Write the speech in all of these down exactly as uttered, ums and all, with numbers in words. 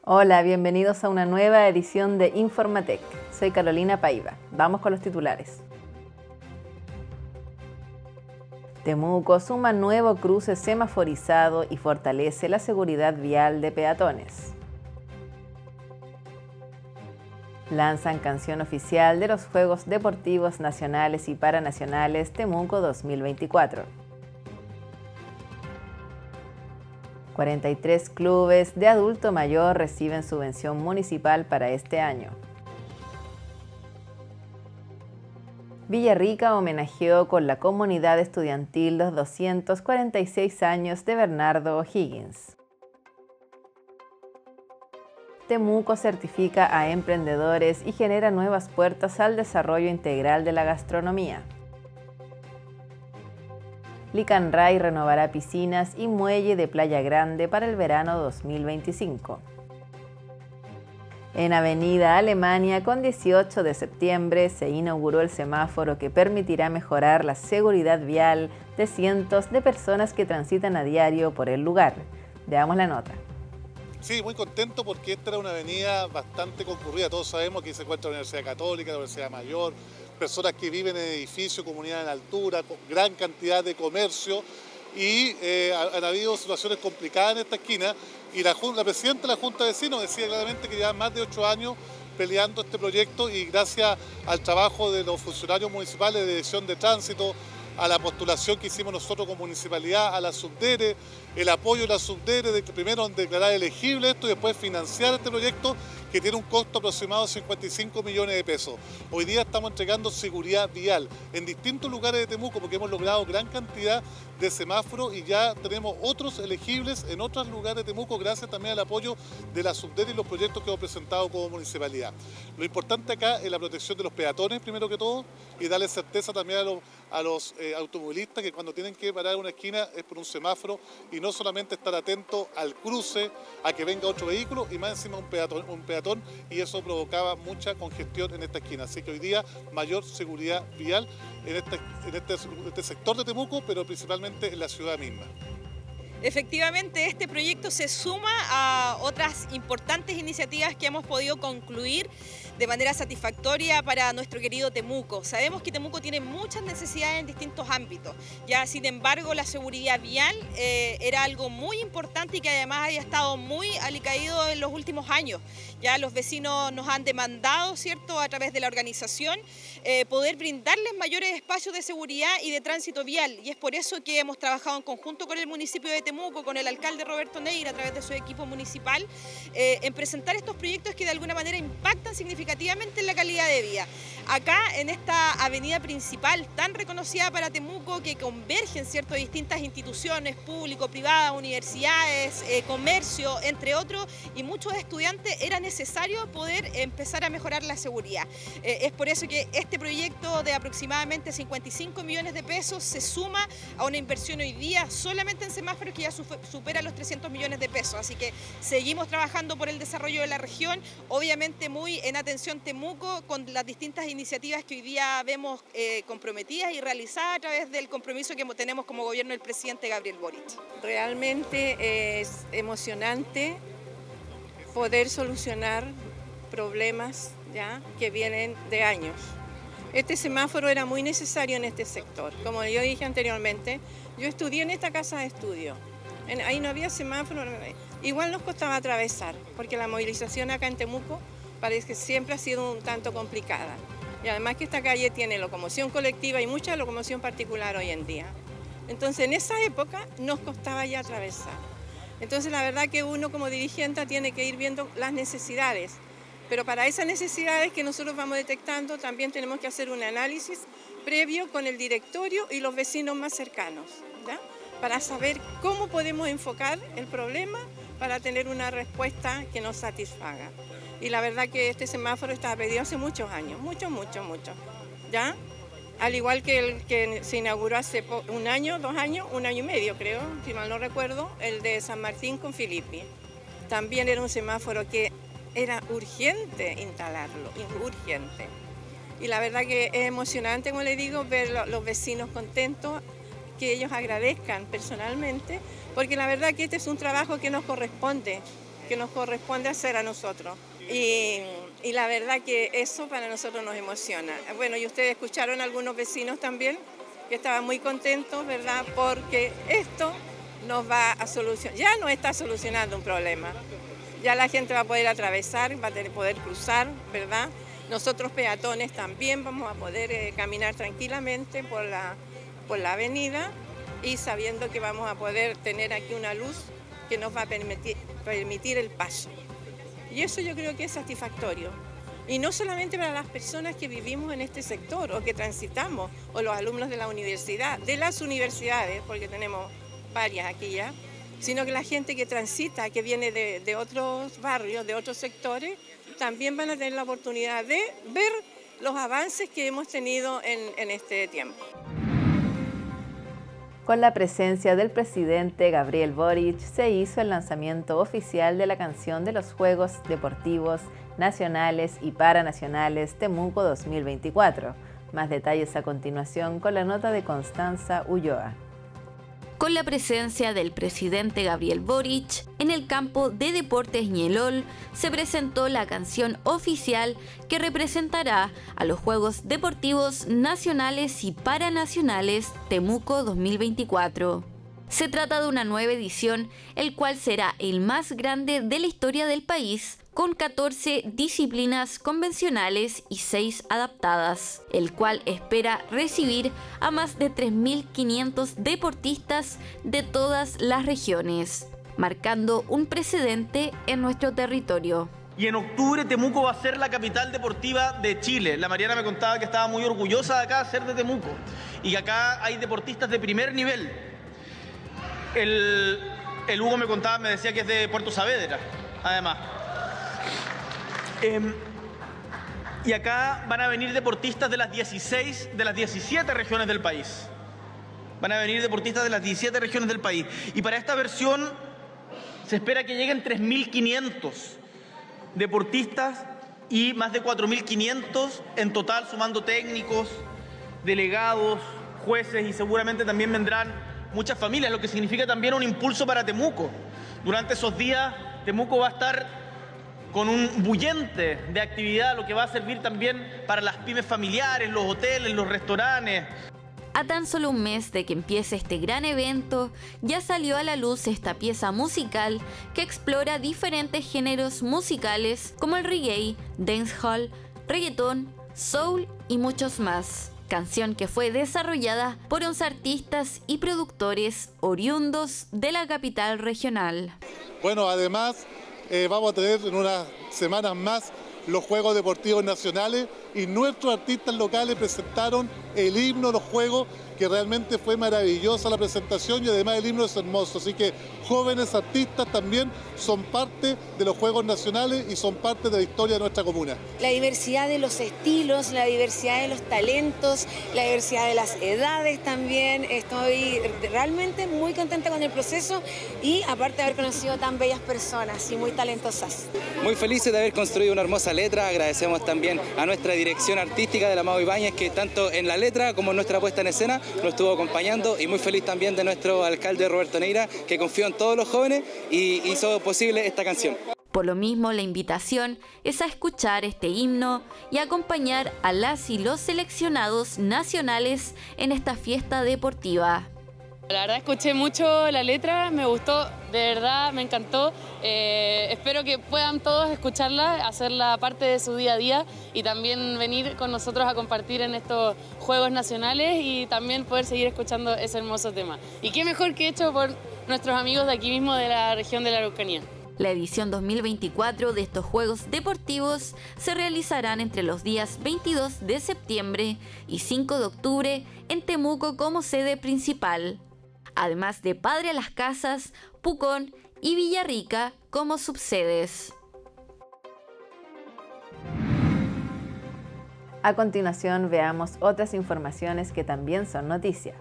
Hola, bienvenidos a una nueva edición de Informatec. Soy Carolina Paiva. Vamos con los titulares. Temuco suma nuevo cruce semaforizado y fortalece la seguridad vial de peatones. Lanzan canción oficial de los Juegos Deportivos Nacionales y Paranacionales Temuco dos mil veinticuatro. cuarenta y tres clubes de adulto mayor reciben subvención municipal para este año. Villarrica homenajeó con la comunidad estudiantil los doscientos cuarenta y seis años de Bernardo O'Higgins. Temuco certifica a emprendedores y genera nuevas puertas al desarrollo integral de la gastronomía. Licanray renovará piscinas y muelle de Playa Grande para el verano dos mil veinticinco. En Avenida Alemania, con dieciocho de septiembre, se inauguró el semáforo que permitirá mejorar la seguridad vial de cientos de personas que transitan a diario por el lugar. Veamos la nota. Sí, muy contento porque esta era una avenida bastante concurrida. Todos sabemos que aquí se encuentra la Universidad Católica, la Universidad Mayor, personas que viven en edificios, comunidades en altura, con gran cantidad de comercio y eh, han habido situaciones complicadas en esta esquina y la, la presidenta de la Junta de Vecinos decía claramente que lleva más de ocho años peleando este proyecto y gracias al trabajo de los funcionarios municipales de Dirección de Tránsito, a la postulación que hicimos nosotros como municipalidad, a la Subdere, el apoyo de la Subdere, de, primero en declarar elegible esto y después financiar este proyecto que tiene un costo aproximado de cincuenta y cinco millones de pesos. Hoy día estamos entregando seguridad vial en distintos lugares de Temuco porque hemos logrado gran cantidad de semáforos y ya tenemos otros elegibles en otros lugares de Temuco gracias también al apoyo de la Subdere y los proyectos que hemos presentado como municipalidad. Lo importante acá es la protección de los peatones primero que todo y darle certeza también a los, a los eh, automovilistas que cuando tienen que parar en una esquina es por un semáforo y no solamente estar atento al cruce, a que venga otro vehículo y más encima un peatón, un peatón y eso provocaba mucha congestión en esta esquina. Así que hoy día mayor seguridad vial en este, en este, en este sector de Temuco, pero principalmente en la ciudad misma. Efectivamente, este proyecto se suma a otras importantes iniciativas que hemos podido concluir de manera satisfactoria para nuestro querido Temuco. Sabemos que Temuco tiene muchas necesidades en distintos ámbitos. Ya, sin embargo, la seguridad vial eh, era algo muy importante y que además había estado muy alicaído en los últimos años. Ya los vecinos nos han demandado, ¿cierto?, a través de la organización, eh, poder brindarles mayores espacios de seguridad y de tránsito vial. Y es por eso que hemos trabajado en conjunto con el municipio de Temuco, con el alcalde Roberto Neira, a través de su equipo municipal, eh, en presentar estos proyectos que de alguna manera impactan significativamente en la calidad de vida. Acá, en esta avenida principal, tan reconocida para Temuco, que convergen, ¿cierto?, distintas instituciones, público, privadas, universidades, eh, comercio, entre otros, y muchos estudiantes, era necesario poder empezar a mejorar la seguridad. Eh, es por eso que este proyecto de aproximadamente cincuenta y cinco millones de pesos se suma a una inversión hoy día solamente en semáforos que ya supera los trescientos millones de pesos. Así que seguimos trabajando por el desarrollo de la región, obviamente muy en atención Temuco, con las distintas iniciativas que hoy día vemos eh, comprometidas y realizadas a través del compromiso que tenemos como gobierno del presidente Gabriel Boric. Realmente es emocionante poder solucionar problemas ya que vienen de años. Este semáforo era muy necesario en este sector. Como yo dije anteriormente, yo estudié en esta casa de estudio. En, ahí no había semáforo, igual nos costaba atravesar, porque la movilización acá en Temuco parece que siempre ha sido un tanto complicada. Y además que esta calle tiene locomoción colectiva y mucha locomoción particular hoy en día. Entonces en esa época nos costaba ya atravesar. Entonces la verdad que uno como dirigente tiene que ir viendo las necesidades, pero para esas necesidades que nosotros vamos detectando también tenemos que hacer un análisis previo con el directorio y los vecinos más cercanos, ¿ya?, para saber cómo podemos enfocar el problema para tener una respuesta que nos satisfaga. Y la verdad que este semáforo estaba pedido hace muchos años, muchos, muchos, muchos, ¿ya? Al igual que el que se inauguró hace un año, dos años, un año y medio creo, si mal no recuerdo, el de San Martín con Filippi. También era un semáforo que era urgente instalarlo, urgente. Y la verdad que es emocionante, como le digo, ver a los vecinos contentos, que ellos agradezcan personalmente, porque la verdad que este es un trabajo que nos corresponde, que que nos corresponde hacer a nosotros. Y, y la verdad que eso para nosotros nos emociona. Bueno, y ustedes escucharon a algunos vecinos también que estaban muy contentos, ¿verdad? Porque esto nos va a solucionar, ya no está solucionando un problema. Ya la gente va a poder atravesar, va a poder cruzar, ¿verdad? Nosotros peatones también vamos a poder eh, caminar tranquilamente por la, por la avenida y sabiendo que vamos a poder tener aquí una luz que nos va a permitir, permitir el paso. Y eso yo creo que es satisfactorio. Y no solamente para las personas que vivimos en este sector o que transitamos, o los alumnos de la universidad, de las universidades, porque tenemos varias aquí ya, sino que la gente que transita, que viene de, de otros barrios, de otros sectores, también van a tener la oportunidad de ver los avances que hemos tenido en, en este tiempo. Con la presencia del presidente Gabriel Boric, se hizo el lanzamiento oficial de la canción de los Juegos Deportivos Nacionales y Paranacionales Temuco dos mil veinticuatro. Más detalles a continuación con la nota de Constanza Ulloa. Con la presencia del presidente Gabriel Boric, en el campo de deportes Ñelol se presentó la canción oficial que representará a los Juegos Deportivos Nacionales y Paranacionales Temuco dos mil veinticuatro. Se trata de una nueva edición, el cual será el más grande de la historia del país, con catorce disciplinas convencionales y seis adaptadas, el cual espera recibir a más de tres mil quinientos deportistas de todas las regiones, marcando un precedente en nuestro territorio. Y en octubre Temuco va a ser la capital deportiva de Chile. La Mariana me contaba que estaba muy orgullosa de acá ser de Temuco y que acá hay deportistas de primer nivel. El, el Hugo me contaba, me decía que es de Puerto Saavedra, además. Eh, y acá van a venir deportistas de las dieciséis, de las diecisiete regiones del país. Van a venir deportistas de las diecisiete regiones del país. Y para esta versión se espera que lleguen tres mil quinientos deportistas y más de cuatro mil quinientos en total, sumando técnicos, delegados, jueces, y seguramente también vendrán muchas familias, lo que significa también un impulso para Temuco. Durante esos días Temuco va a estar con un bullente de actividad, lo que va a servir también para las pymes familiares, los hoteles, los restaurantes. A tan solo un mes de que empiece este gran evento, ya salió a la luz esta pieza musical que explora diferentes géneros musicales como el reggae, dancehall, reggaetón, soul y muchos más. Canción que fue desarrollada por once artistas y productores oriundos de la capital regional. Bueno, además eh, vamos a tener en unas semanas más los Juegos Deportivos Nacionales y nuestros artistas locales presentaron el himno de los Juegos, que realmente fue maravillosa la presentación y además el himno es hermoso. Así que jóvenes artistas también son parte de los Juegos Nacionales y son parte de la historia de nuestra comuna. La diversidad de los estilos, la diversidad de los talentos, la diversidad de las edades también. Estoy realmente muy contenta con el proceso y aparte de haber conocido tan bellas personas y muy talentosas. Muy felices de haber construido una hermosa letra. Agradecemos también a nuestra dirección artística de la Mau Ibáñez, que tanto en la letra como en nuestra puesta en escena nos estuvo acompañando, y muy feliz también de nuestro alcalde Roberto Neira, que confió en todos los jóvenes y hizo posible esta canción. Por lo mismo, la invitación es a escuchar este himno y acompañar a las y los seleccionados nacionales en esta fiesta deportiva. La verdad escuché mucho la letra, me gustó, de verdad me encantó. Eh, espero que puedan todos escucharla, hacerla parte de su día a día y también venir con nosotros a compartir en estos Juegos Nacionales y también poder seguir escuchando ese hermoso tema. Y qué mejor que hecho por nuestros amigos de aquí mismo de la región de la Araucanía. La edición dos mil veinticuatro de estos Juegos Deportivos se realizarán entre los días veintidós de septiembre y cinco de octubre en Temuco como sede principal, además de Padre Las Casas, Pucón y Villarrica como subsedes. A continuación veamos otras informaciones que también son noticia.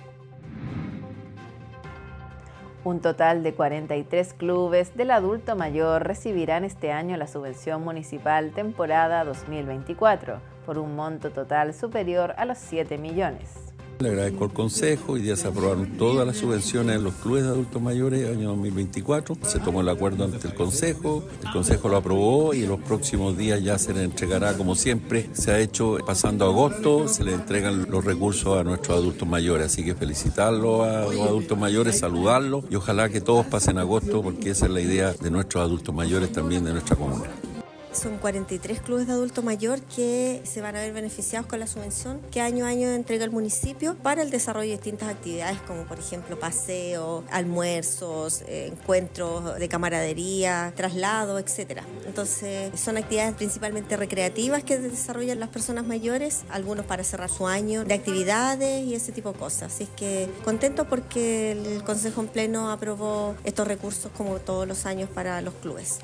Un total de cuarenta y tres clubes del adulto mayor recibirán este año la subvención municipal temporada dos mil veinticuatro por un monto total superior a los siete millones. Le agradezco al Consejo, hoy día se aprobaron todas las subvenciones en los clubes de adultos mayores año dos mil veinticuatro. Se tomó el acuerdo ante el Consejo, el Consejo lo aprobó y en los próximos días ya se le entregará, como siempre se ha hecho pasando agosto, se le entregan los recursos a nuestros adultos mayores. Así que felicitarlos a los adultos mayores, saludarlos y ojalá que todos pasen agosto porque esa es la idea de nuestros adultos mayores también de nuestra comunidad. Son cuarenta y tres clubes de adulto mayor que se van a ver beneficiados con la subvención que año a año entrega el municipio para el desarrollo de distintas actividades como por ejemplo paseos, almuerzos, eh, encuentros de camaradería, traslado, etcétera. Entonces son actividades principalmente recreativas que desarrollan las personas mayores, algunos para cerrar su año de actividades y ese tipo de cosas. Así es que contento porque el Consejo en Pleno aprobó estos recursos como todos los años para los clubes.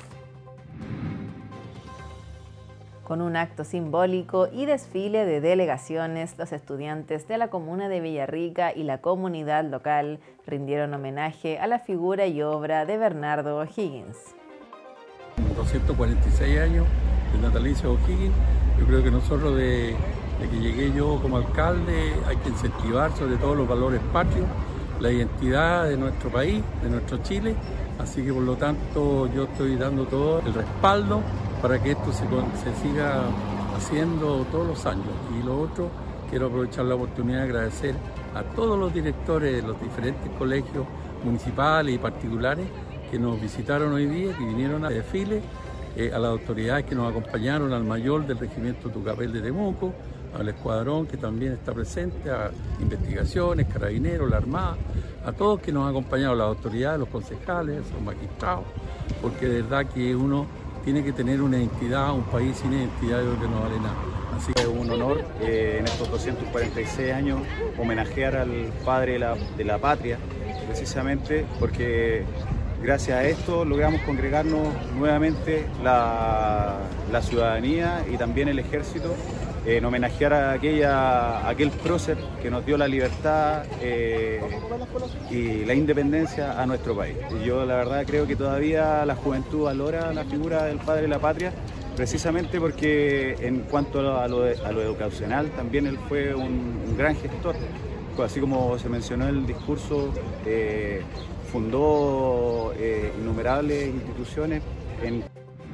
Con un acto simbólico y desfile de delegaciones, los estudiantes de la comuna de Villarrica y la comunidad local rindieron homenaje a la figura y obra de Bernardo O'Higgins. doscientos cuarenta y seis años del natalicio de O'Higgins. Yo creo que nosotros de, de que llegué yo como alcalde hay que incentivar sobre todo los valores patrios, la identidad de nuestro país, de nuestro Chile. Así que por lo tanto yo estoy dando todo el respaldo para que esto se, se siga haciendo todos los años. Y lo otro, quiero aprovechar la oportunidad de agradecer a todos los directores de los diferentes colegios municipales y particulares que nos visitaron hoy día, que vinieron a desfile, eh, a las autoridades que nos acompañaron, al mayor del regimiento Tucapel de Temuco, al escuadrón que también está presente, a investigaciones, carabineros, la Armada, a todos que nos han acompañado, las autoridades, los concejales, los magistrados, porque de verdad que uno tiene que tener una identidad, un país sin identidad yo creo que no vale nada. Así que es un honor eh, en estos doscientos cuarenta y seis años homenajear al padre de la, de la patria, precisamente porque gracias a esto logramos congregarnos nuevamente la, la ciudadanía y también el ejército en homenajear a, aquella, a aquel prócer que nos dio la libertad eh, y la independencia a nuestro país. Y yo la verdad creo que todavía la juventud valora la figura del padre de la patria, precisamente porque en cuanto a lo, a lo, a lo educacional también él fue un, un gran gestor. Así como se mencionó en el discurso, eh, fundó eh, innumerables instituciones en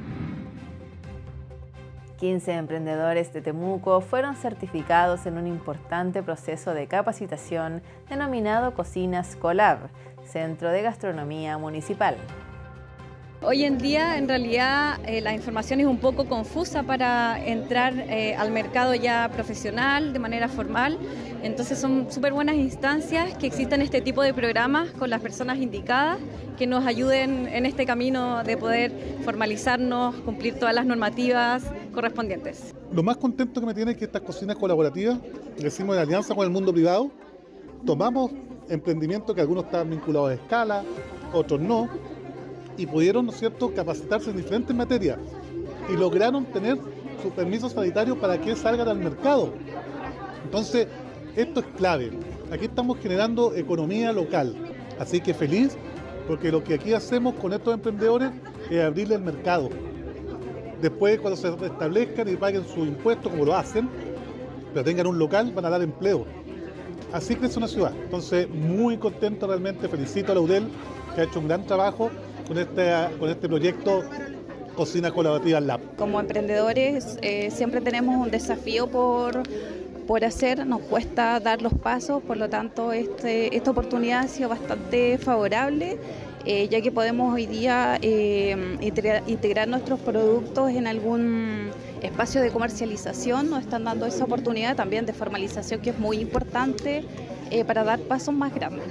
quince emprendedores de Temuco fueron certificados en un importante proceso de capacitación denominado Cocinas Colab, Centro de Gastronomía Municipal. Hoy en día, en realidad, eh, la información es un poco confusa para entrar eh, al mercado ya profesional, de manera formal. Entonces son súper buenas instancias que existan este tipo de programas con las personas indicadas que nos ayuden en este camino de poder formalizarnos, cumplir todas las normativas correspondientes. Lo más contento que me tiene es que estas cocinas colaborativas, que hicimos en alianza con el mundo privado, tomamos emprendimientos que algunos estaban vinculados a escala, otros no, y pudieron, ¿no es cierto?, capacitarse en diferentes materias y lograron tener su permiso sanitario para que salgan al mercado. Entonces, esto es clave. Aquí estamos generando economía local, así que feliz porque lo que aquí hacemos con estos emprendedores es abrirle el mercado. Después, cuando se establezcan y paguen sus impuestos, como lo hacen, pero tengan un local, van a dar empleo. Así crece una ciudad. Entonces, muy contento realmente, felicito a la U D E L, que ha hecho un gran trabajo con este, con este proyecto Cocina Colaborativa Lab. Como emprendedores eh, siempre tenemos un desafío por, por hacer, nos cuesta dar los pasos, por lo tanto este, esta oportunidad ha sido bastante favorable, eh, ya que podemos hoy día eh, integrar, integrar nuestros productos en algún espacio de comercialización, nos están dando esa oportunidad también de formalización que es muy importante eh, para dar pasos más grandes.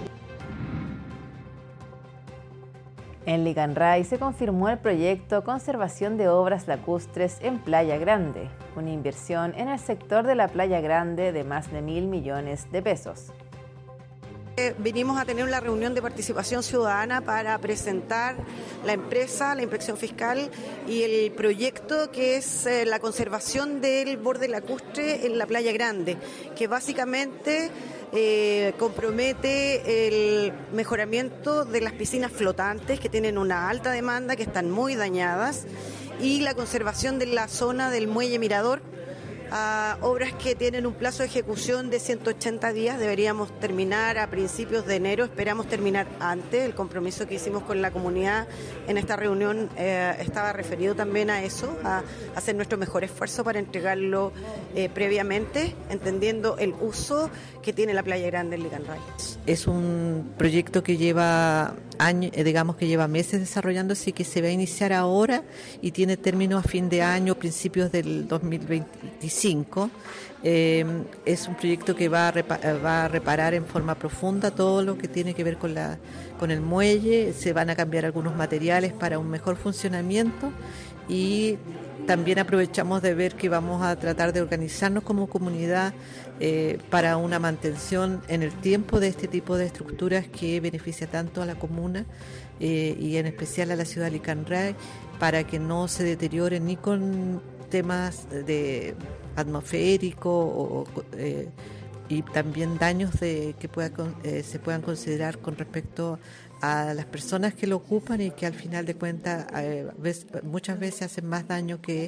En Licanray se confirmó el proyecto Conservación de Obras Lacustres en Playa Grande, una inversión en el sector de la Playa Grande de más de mil millones de pesos. Vinimos a tener una reunión de participación ciudadana para presentar la empresa, la inspección fiscal y el proyecto que es eh, la conservación del borde lacustre en la Playa Grande, que básicamente eh, compromete el mejoramiento de las piscinas flotantes que tienen una alta demanda, que están muy dañadas, y la conservación de la zona del muelle Mirador, a obras que tienen un plazo de ejecución de ciento ochenta días. Deberíamos terminar a principios de enero, esperamos terminar antes. El compromiso que hicimos con la comunidad en esta reunión eh, estaba referido también a eso, a hacer nuestro mejor esfuerzo para entregarlo eh, previamente, entendiendo el uso que tiene la Playa Grande en Licanray. Es un proyecto que lleva años, digamos que lleva meses desarrollándose y que se va a iniciar ahora y tiene término a fin de año, principios del dos mil veinticinco. Eh, es un proyecto que va a, repa- va a reparar en forma profunda todo lo que tiene que ver con, la, con el muelle. Se van a cambiar algunos materiales para un mejor funcionamiento y también aprovechamos de ver que vamos a tratar de organizarnos como comunidad eh, para una mantención en el tiempo de este tipo de estructuras que beneficia tanto a la comuna eh, y en especial a la ciudad de Licanray, para que no se deteriore ni con temas de atmosférico o, eh, y también daños de, que pueda, eh, se puedan considerar con respecto a las personas que lo ocupan y que al final de cuentas eh, muchas veces hacen más daño que...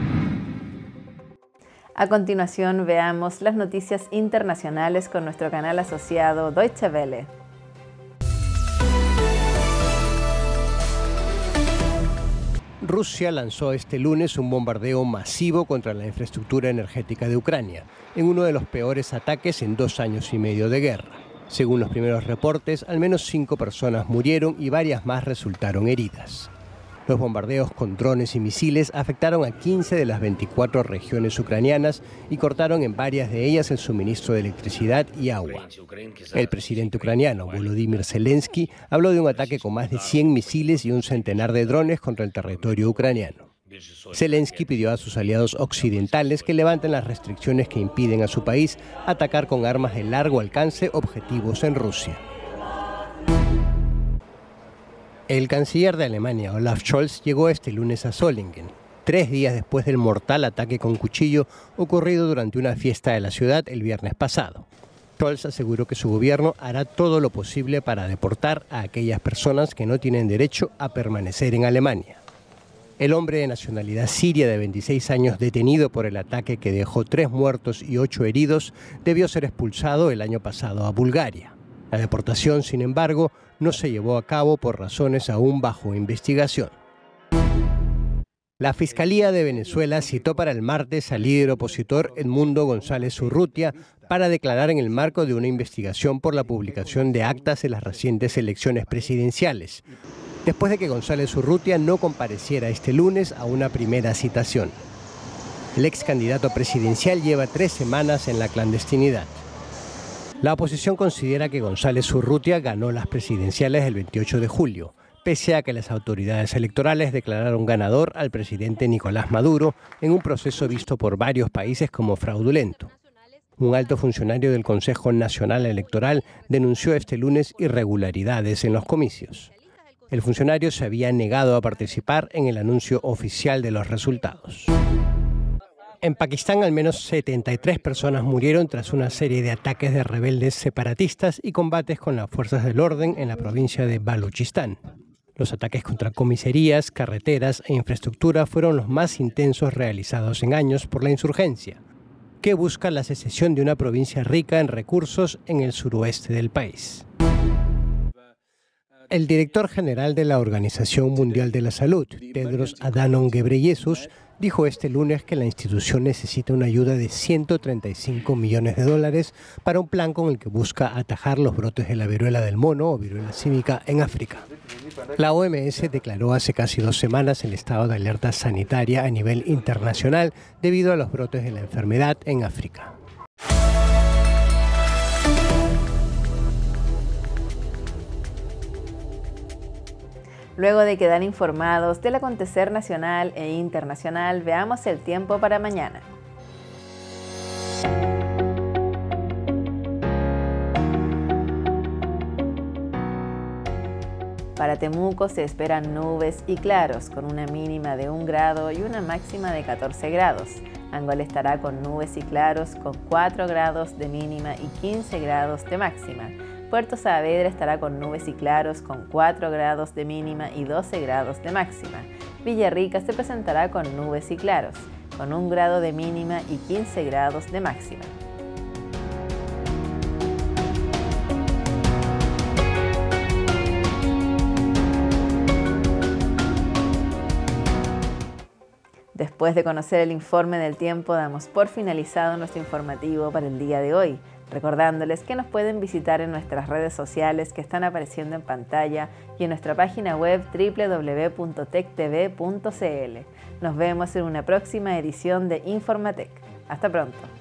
A continuación veamos las noticias internacionales con nuestro canal asociado Deutsche Welle. Rusia lanzó este lunes un bombardeo masivo contra la infraestructura energética de Ucrania, en uno de los peores ataques en dos años y medio de guerra. Según los primeros reportes, al menos cinco personas murieron y varias más resultaron heridas. Los bombardeos con drones y misiles afectaron a quince de las veinticuatro regiones ucranianas y cortaron en varias de ellas el suministro de electricidad y agua. El presidente ucraniano, Volodymyr Zelensky, habló de un ataque con más de cien misiles y un centenar de drones contra el territorio ucraniano. Zelensky pidió a sus aliados occidentales que levanten las restricciones que impiden a su país atacar con armas de largo alcance objetivos en Rusia. El canciller de Alemania, Olaf Scholz, llegó este lunes a Solingen, tres días después del mortal ataque con cuchillo ocurrido durante una fiesta de la ciudad el viernes pasado. Scholz aseguró que su gobierno hará todo lo posible para deportar a aquellas personas que no tienen derecho a permanecer en Alemania. El hombre de nacionalidad siria de veintiséis años detenido por el ataque que dejó tres muertos y ocho heridos debió ser expulsado el año pasado a Bulgaria. La deportación, sin embargo, no se llevó a cabo por razones aún bajo investigación. La Fiscalía de Venezuela citó para el martes al líder opositor Edmundo González Urrutia para declarar en el marco de una investigación por la publicación de actas de las recientes elecciones presidenciales, después de que González Urrutia no compareciera este lunes a una primera citación. El ex candidato presidencial lleva tres semanas en la clandestinidad. La oposición considera que González Urrutia ganó las presidenciales del veintiocho de julio, pese a que las autoridades electorales declararon ganador al presidente Nicolás Maduro en un proceso visto por varios países como fraudulento. Un alto funcionario del Consejo Nacional Electoral denunció este lunes irregularidades en los comicios. El funcionario se había negado a participar en el anuncio oficial de los resultados. En Pakistán, al menos setenta y tres personas murieron tras una serie de ataques de rebeldes separatistas y combates con las fuerzas del orden en la provincia de Baluchistán. Los ataques contra comisarías, carreteras e infraestructura fueron los más intensos realizados en años por la insurgencia, que busca la secesión de una provincia rica en recursos en el suroeste del país. El director general de la Organización Mundial de la Salud, Tedros Adhanom Ghebreyesus, dijo este lunes que la institución necesita una ayuda de ciento treinta y cinco millones de dólares para un plan con el que busca atajar los brotes de la viruela del mono o viruela símica en África. La O M S declaró hace casi dos semanas el estado de alerta sanitaria a nivel internacional debido a los brotes de la enfermedad en África. Luego de quedar informados del acontecer nacional e internacional, veamos el tiempo para mañana. Para Temuco se esperan nubes y claros, con una mínima de un grado y una máxima de catorce grados. Angol estará con nubes y claros, con cuatro grados de mínima y quince grados de máxima. Puerto Saavedra estará con nubes y claros con cuatro grados de mínima y doce grados de máxima. Villarrica se presentará con nubes y claros, con un grado de mínima y quince grados de máxima. Después de conocer el informe del tiempo, damos por finalizado nuestro informativo para el día de hoy, recordándoles que nos pueden visitar en nuestras redes sociales que están apareciendo en pantalla y en nuestra página web doble u doble u doble u punto tec t v punto c l. Nos vemos en una próxima edición de Informatec. Hasta pronto.